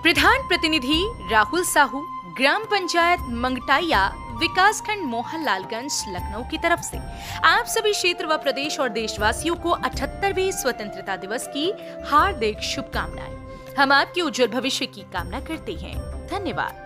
प्रधान प्रतिनिधि राहुल साहू, ग्राम पंचायत मंगटाइया, विकासखंड मोहनलालगंज, लखनऊ की तरफ से आप सभी क्षेत्र व प्रदेश और देशवासियों को 78वें स्वतंत्रता दिवस की हार्दिक शुभकामनाएं। हम आपके उज्जवल भविष्य की कामना करते हैं। धन्यवाद।